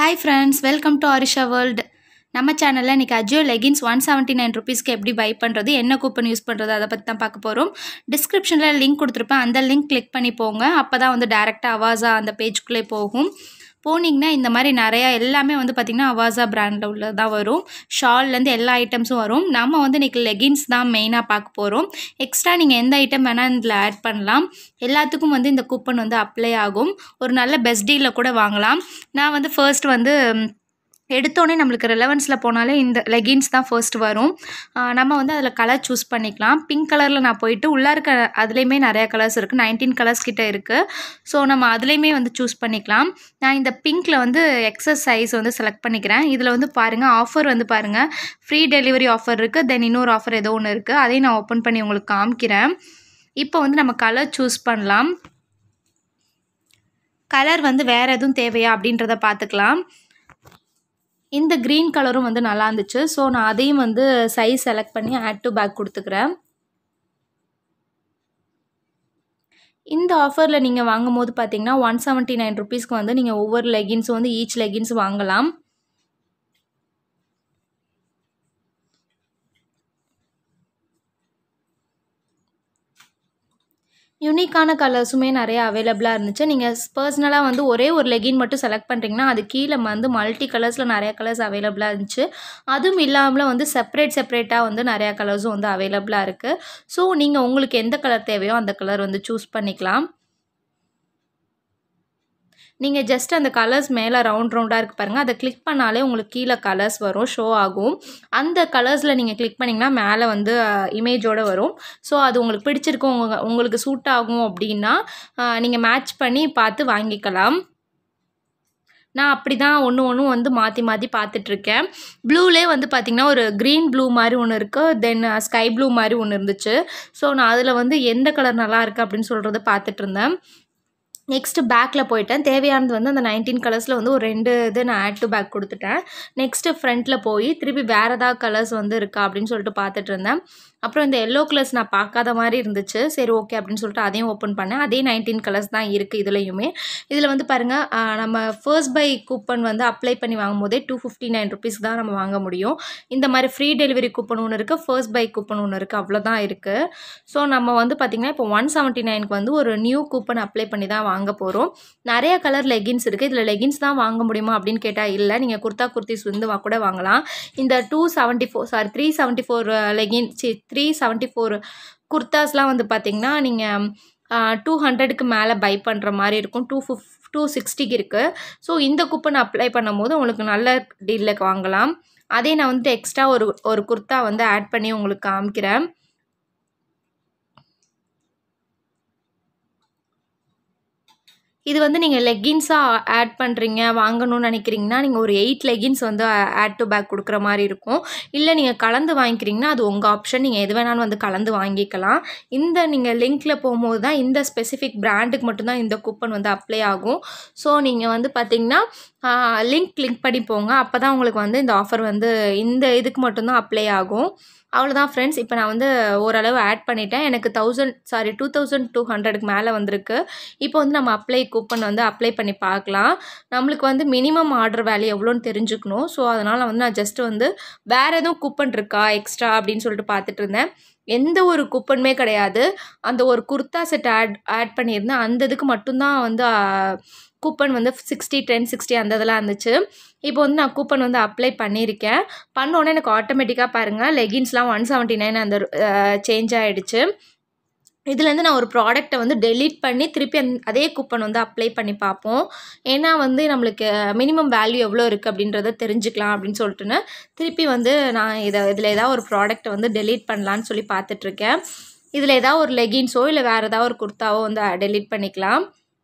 Hi friends, welcome to Arisha World. நம்ம சேனல்ல இன்னைக்கு Ajio Leggings 179 ரூபீஸ்க்கு எப்படி பை பண்றது, என்ன கூப்பன் யூஸ் பண்றது அத பத்தி தான் பார்க்க போறோம். டிஸ்கிரிப்ஷன்ல லிங்க் கொடுத்திருப்பேன். அந்த லிங்க் கிளிக் பண்ணி போங்க. அப்பதான் வந்து டைரக்டா Avaasa அந்த பேஜ்க்குள்ளே போகும். போனீங்கன்னா இந்த மாதிரி நிறைய எல்லாமே வந்து பாத்தீங்கன்னா Avaasa பிராண்ட்ல உள்ளதா வரும். ஷால்ல இருந்து எல்லா ஐட்டம்ஸும் வரும். நாம வந்து இன்னைக்கு லெகின்ஸ் தான் மெயினா பார்க்க போறோம். எக்ஸ்ட்ரா நீங்க எந்த ஐட்டம் வேணா இதுல ஆட் பண்ணலாம். எல்லாத்துக்கும் வந்து இந்த கூப்பன் வந்து அப்ளை ஆகும். ஒரு நல்ல பெஸ்ட் டீல்ல கூட வாங்கலாம். நான் வந்து ஃபர்ஸ்ட் வந்து எடுத்தோடனே நம்மளுக்கு ரெலவன்ஸில் போனாலே இந்த லெகின்ஸ் தான் ஃபர்ஸ்ட் வரும். நம்ம வந்து அதில் கலர் சூஸ் பண்ணிக்கலாம். பிங்க் கலரில் நான் போயிட்டு உள்ளே இருக்க அதுலேயுமே நிறையா கலர்ஸ் இருக்குது, 19 கலர்ஸ் கிட்ட இருக்குது. ஸோ நம்ம அதுலேயுமே வந்து சூஸ் பண்ணிக்கலாம். நான் இந்த பிங்க்கில் வந்து எக்ஸஸ் சைஸ் வந்து செலக்ட் பண்ணிக்கிறேன். இதில் வந்து பாருங்கள், ஆஃபர் வந்து பாருங்கள், ஃப்ரீ டெலிவரி ஆஃபர் இருக்குது. தென் இன்னொரு ஆஃபர் ஏதோ ஒன்று இருக்குது, அதையும் நான் ஓப்பன் பண்ணி உங்களுக்கு காமிக்கிறேன். இப்போ வந்து நம்ம கலர் சூஸ் பண்ணலாம். கலர் வந்து வேறு எதுவும் தேவையா அப்படின்றத பார்த்துக்கலாம். இந்த க்ரீன் கலரும் வந்து நல்லா இருந்துச்சு. ஸோ நான் அதையும் வந்து சைஸ் செலக்ட் பண்ணி ஆட் டு பேக் கொடுத்துக்கிறேன். இந்த ஆஃபரில் நீங்கள் வாங்கும் போது பார்த்தீங்கன்னா 179 ரூபீஸ்க்கு வந்து நீங்கள் ஒவ்வொரு லெகின்ஸும் வந்து ஈச் லெகின்ஸ் வாங்கலாம். யூனிக்கான கலர்ஸுமே நிறைய அவைலபிளாக இருந்துச்சு. நீங்கள் பர்சனலாக வந்து ஒரே ஒரு லெகின் மட்டும் செலக்ட் பண்ணுறீங்கன்னா அது கீழே வந்து மல்டி கலர்ஸில் நிறைய கலர்ஸ் அவைலபிளாக இருந்துச்சு. அதுவும் இல்லாமல் வந்து செப்பரேட்டாக வந்து நிறையா கலர்ஸும் வந்து அவைலபிளாக இருக்குது. ஸோ நீங்கள் உங்களுக்கு எந்த கலர் தேவையோ அந்த கலர் வந்து சூஸ் பண்ணிக்கலாம். நீங்கள் ஜஸ்ட் அந்த கலர்ஸ் மேலே ரவுண்டாக இருக்குது பாருங்கள், அதை கிளிக் பண்ணாலே உங்களுக்கு கீழே கலர்ஸ் வரும், ஷோ ஆகும். அந்த கலர்ஸில் நீங்கள் கிளிக் பண்ணிங்கன்னா மேலே வந்து இமேஜோடு வரும். ஸோ அது உங்களுக்கு பிடிச்சிருக்கும், உங்களுக்கு சூட் ஆகும் அப்படின்னா நீங்கள் மேட்ச் பண்ணி பார்த்து வாங்கிக்கலாம். நான் அப்படி தான் ஒன்று வந்து மாற்றி பார்த்துட்ருக்கேன். ப்ளூலே வந்து பார்த்திங்கன்னா ஒரு க்ரீன் ப்ளூ மாதிரி ஒன்று இருக்குது, தென் ஸ்கை ப்ளூ மாதிரி ஒன்று இருந்துச்சு. ஸோ நான் அதில் வந்து எந்த கலர் நல்லா இருக்குது அப்படின்னு சொல்கிறத பார்த்துட்டு இருந்தேன். நெக்ஸ்ட்டு பேக்கில் போயிட்டேன். தேவையானது வந்து அந்த 19 கலர்ஸில் வந்து ஒரு 2 இது நான் ஆட் டு பேக் கொடுத்துட்டேன். நெக்ஸ்ட்டு ஃப்ரண்ட்டில் போய் திருப்பி வேறு ஏதாவது கலர்ஸ் வந்து இருக்கா அப்படின்னு சொல்லிட்டு பார்த்துட்டு இருந்தேன். அப்புறம் இந்த எல்லோ கலர்ஸ் நான் பார்க்காத மாதிரி இருந்துச்சு. சரி ஓகே அப்படின்னு சொல்லிட்டு அதையும் ஓப்பன் பண்ணேன். அதே 19 கலர்ஸ் தான் இருக்குது இதுலேயுமே. இதில் வந்து பாருங்கள், நம்ம ஃபர்ஸ்ட் பை கூப்பன் வந்து அப்ளை பண்ணி வாங்கும் போதே 259 ரூபீஸ் தான் நம்ம வாங்க முடியும். இந்த மாதிரி ஃப்ரீ டெலிவரி கூப்பன் ஒன்று இருக்குது, ஃபர்ஸ்ட் பை கூப்பன் ஒன்று இருக்குது, அவ்வளோதான் இருக்குது. ஸோ நம்ம வந்து பார்த்திங்கன்னா இப்போ 179க்கு வந்து ஒரு நியூ கூப்பன் அப்ளை பண்ணி தான் வாங்க போகிறோம். நிறைய கலர் லெகின்ஸ் இருக்குது. இதில் லெகின்ஸ் தான் வாங்க முடியுமா அப்படின்னு கேட்டால் இல்லை, நீங்கள் குர்த்திஸ் வந்து கூட வாங்கலாம். இந்த 374 லெகின் 374 குர்தாஸ்லாம் வந்து பார்த்திங்கன்னா நீங்கள் 200க்கு மேலே பை பண்ணுற மாதிரி இருக்கும். 260க்கு இருக்குது. ஸோ இந்த கூப்பன் அப்ளை பண்ணும்போது உங்களுக்கு நல்ல டீலில் வாங்கலாம். அதே நான் வந்து எக்ஸ்ட்ரா ஒரு குர்த்தா வந்து ஆட் பண்ணி உங்களுக்கு காமிக்கிறேன். இது வந்து நீங்கள் லெகின்ஸாக ஆட் பண்ணுறீங்க, வாங்கணும்னு நினைக்கிறீங்கன்னா நீங்கள் ஒரு 8 லெகின்ஸ் வந்து ஆட் டு பேக் கொடுக்குற மாதிரி இருக்கும். இல்லை நீங்கள் கலந்து வாங்கிக்கிறீங்கன்னா அது உங்கள் ஆப்ஷன், நீங்கள் எது வேணாலும் வந்து கலந்து வாங்கிக்கலாம். இந்த நீங்கள் லிங்க்கில் போகும்போது தான் இந்த ஸ்பெசிஃபிக் பிராண்டுக்கு மட்டும்தான் இந்த கூப்பன் வந்து அப்ளை ஆகும். ஸோ நீங்கள் வந்து பார்த்தீங்கன்னா லிங்க் பண்ணி போங்க, அப்போ தான் உங்களுக்கு வந்து இந்த ஆஃபர் வந்து இந்த இதுக்கு மட்டும்தான் அப்ளை ஆகும். அவ்வளோதான் ஃப்ரெண்ட்ஸ். இப்போ நான் வந்து ஓரளவு ஆட் பண்ணிட்டேன். எனக்கு 2200க்கு மேலே வந்திருக்கு. இப்போ வந்து நம்ம கூப்பன் வந்து அப்ளை பண்ணி பார்க்கலாம். நம்மளுக்கு வந்து மினிமம் ஆர்டர் வேல்யூ எவ்வளோன்னு தெரிஞ்சுக்கணும். ஸோ அதனால் வந்து நான் ஜஸ்ட் வந்து வேறு எதுவும் கூப்பன் இருக்கா எக்ஸ்ட்ரா அப்படின்னு சொல்லிட்டு பார்த்துட்டு இருந்தேன். எந்த ஒரு கூப்பனுமே கிடையாது. அந்த ஒரு குர்த்தா செட் ஆட் பண்ணியிருந்தேன். அந்த இதுக்கு மட்டும்தான் வந்து கூப்பன் வந்து 60 10 60 அந்த இதெல்லாம் இருந்துச்சு. இப்போ வந்து நான் கூப்பன் வந்து அப்ளை பண்ணியிருக்கேன். பண்ணோன்னே எனக்கு ஆட்டோமேட்டிக்காக பாருங்கள் லெகின்ஸ்லாம் 179 அந்த சேஞ்ச் ஆகிடுச்சு. இதுலேருந்து நான் ஒரு ப்ராடக்ட்டை வந்து டெலீட் பண்ணி திருப்பி அதே கூப்பன் வந்து அப்ளை பண்ணி பார்ப்போம். ஏன்னா வந்து நம்மளுக்கு மினிமம் வேல்யூ எவ்வளோ இருக்குது அப்படின்றத தெரிஞ்சுக்கலாம் அப்படின்னு சொல்லிட்டுன்னு திருப்பி வந்து நான் இதில் ஏதாவது ஒரு ப்ராடக்ட்டை வந்து டெலீட் பண்ணலான்னு சொல்லி பார்த்துட்ருக்கேன். இதில் ஏதாவது ஒரு லெகின்ஸோ இல்லை வேறு ஏதாவது ஒரு குர்த்தாவோ வந்து டெலீட் பண்ணிக்கலாம்.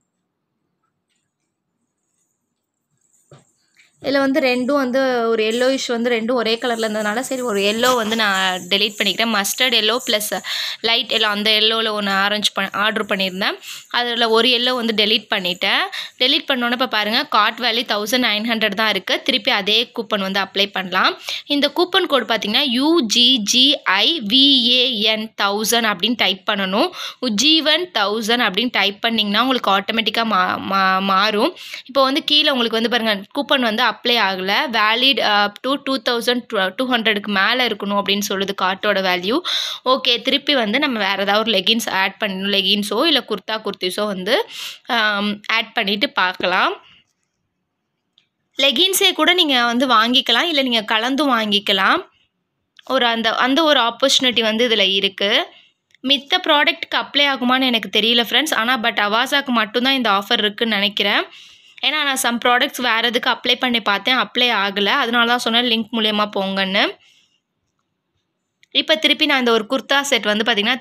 இதில் வந்து ரெண்டும் வந்து ஒரு எல்லோயிஷ் வந்து ரெண்டும் ஒரே கலரில் இருந்ததுனால சரி ஒரு எல்லோ வந்து நான் டெலீட் பண்ணிக்கிறேன். Mustard yellow plus light yellow, அந்த எல்லோவில் ஒன்று ஆர்டர் பண்ணியிருந்தேன். அதில் ஒரு எல்லோ வந்து டெலீட் பண்ணிட்டேன். டெலீட் பண்ணோன்னே இப்போ பாருங்கள் கார்ட் வேல்யூ 1900 தான் இருக்குது. திருப்பி அதே கூப்பன் வந்து அப்ளை பண்ணலாம். இந்த கூப்பன் கோட் பார்த்திங்கன்னா UGGIVAN 1000 அப்படின்னு டைப் பண்ணணும். உஜ்ஜீவன் 1000 அப்படின்னு டைப் பண்ணிங்கன்னா உங்களுக்கு ஆட்டோமேட்டிக்காக மாறும். இப்போ வந்து கீழே உங்களுக்கு வந்து பாருங்கள் கூப்பன் வந்து அப்ளை ஆகலை, வேலிட் டு 2200க்கு மேலே இருக்கணும் அப்படின்னு சொல்லுது கார்ட்டோட வேல்யூ. ஓகே, திருப்பி வந்து நம்ம வேறு ஏதாவது ஒரு லெகின்ஸ் ஆட் பண்ணணும், லெகின்ஸோ இல்லை குர்த்திஸோ வந்து ஆட் பண்ணிவிட்டு பார்க்கலாம். லெகின்ஸே கூட நீங்கள் வந்து வாங்கிக்கலாம், இல்லை நீங்கள் கலந்தும் வாங்கிக்கலாம். அந்த ஒரு ஆப்பர்ச்சுனிட்டி வந்து இதில் இருக்குது. மித்த ப்ராடக்ட்டுக்கு அப்ளை ஆகுமான்னு எனக்கு தெரியல ஃப்ரெண்ட்ஸ். ஆனால் பட் அவாசாக்கு மட்டும்தான் இந்த ஆஃபர் இருக்குதுன்னு நினைக்கிறேன். ஏன்னா நான் சம் ப்ராடக்ட்ஸ் வேறு எதுக்கு அப்ளை பண்ணி பார்த்தேன், அப்ளை ஆகலை. அதனால தான் சொன்னேன் லிங்க் மூலயமா போங்கன்னு. இப்போ திருப்பி நான் இந்த ஒரு குர்தா செட் வந்து பார்த்திங்கன்னா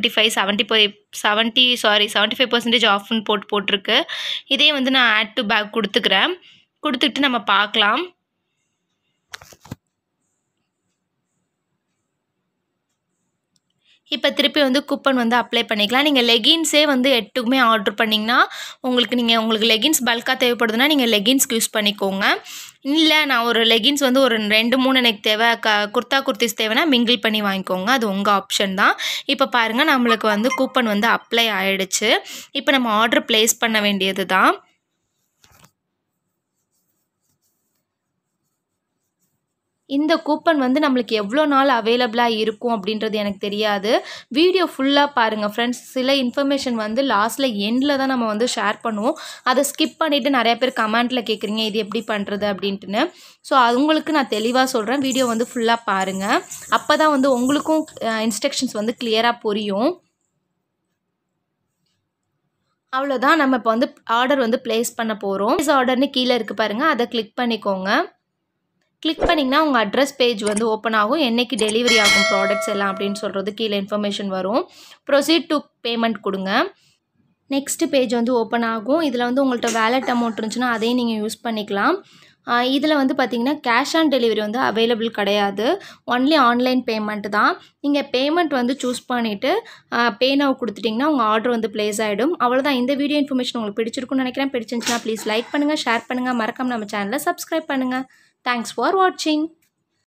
325 75% ஆஃப்னு போட்டிருக்கு. இதே வந்து நான் ஆட் டு பேக் கொடுத்துட்டு நம்ம பார்க்கலாம். இப்போ திருப்பி வந்து கூப்பன் வந்து அப்ளை பண்ணிக்கலாம். நீங்கள் லெகின்ஸே வந்து 8க்குமே ஆர்டர் பண்ணிங்கன்னா உங்களுக்கு லெகின்ஸ் பல்காக தேவைப்படுதுன்னா நீங்கள் லெகின்ஸ்க்கு யூஸ் பண்ணிக்கோங்க. இல்லை நான் ஒரு லெகின்ஸ் வந்து ஒரு 2-3 எனக்கு தேவை, குர்த்திஸ் தேவைன்னா மிங்கிள் பண்ணி வாங்கிக்கோங்க. அது உங்கள் ஆப்ஷன் தான். இப்போ பாருங்கள், நம்மளுக்கு வந்து கூப்பன் வந்து அப்ளை ஆகிடுச்சு. இப்போ நம்ம ஆர்டர் ப்ளேஸ் பண்ண வேண்டியது தான். இந்த கூப்பன் வந்து நம்மளுக்கு எவ்வளோ நாள் அவைலபிளாக இருக்கும் அப்படின்றது எனக்கு தெரியாது. வீடியோ ஃபுல்லாக பாருங்கள் ஃப்ரெண்ட்ஸ். சில இன்ஃபர்மேஷன் வந்து லாஸ்ட்டில் எண்டில் தான் நம்ம வந்து ஷேர் பண்ணுவோம். அதை ஸ்கிப் பண்ணிவிட்டு நிறையா பேர் கமெண்ட்டில் கேட்குறீங்க இது எப்படி பண்ணுறது அப்படின்ட்டுன்னு. ஸோ அவங்களுக்கு நான் தெளிவாக சொல்கிறேன், வீடியோ வந்து ஃபுல்லாக பாருங்கள். அப்போ தான் வந்து உங்களுக்கும் இன்ஸ்ட்ரக்ஷன்ஸ் வந்து கிளியராக புரியும். அவ்வளோதான், நம்ம இப்போ வந்து ஆர்டர் வந்து ப்ளேஸ் பண்ண போகிறோம். ப்ளேஸ் ஆர்டர்னு கீழே இருக்குது பாருங்கள், அதை கிளிக் பண்ணிக்கோங்க. கிளிக் பண்ணிங்கன்னா உங்கள் அட்ரஸ் பேஜ் வந்து ஓப்பன் ஆகும். என்றைக்கு டெலிவரி ஆகும் ப்ராடக்ட்ஸ் எல்லாம் அப்படின்னு சொல்கிறது கீழே இன்ஃபர்மேஷன் வரும். ப்ரொசீட் டு பேமெண்ட் கொடுங்க. நெக்ஸ்ட்டு பேஜ் வந்து ஓப்பன் ஆகும். இதில் வந்து உங்கள்கிட்ட வேலெட் அமௌண்ட் இருந்துச்சுன்னா அதையும் நீங்கள் யூஸ் பண்ணிக்கலாம். இதில் வந்து பார்த்திங்கன்னா கேஷ் ஆன் டெலிவரி வந்து அவைலபிள் கிடையாது, ஒன்லி ஆன்லைன் பேமெண்ட் தான். நீங்கள் பேமெண்ட் வந்து சூஸ் பண்ணிவிட்டு பே நவ் கொடுத்துட்டிங்கன்னா உங்கள் ஆர்டர் வந்து ப்ளேஸ் ஆகிடும். அவ்வளோதான். இந்த வீடியோ இன்ஃபர்மேஷன் உங்களுக்கு பிடிச்சிருக்குன்னு நினைக்கிறேன். பிடிச்சிருந்துச்சுன்னா ப்ளீஸ் லைக் பண்ணுங்கள், ஷேர் பண்ணுங்கள், மறக்காம நம்ம சேனலை சப்ஸ்கிரைப் பண்ணுங்கள். Thanks for watching.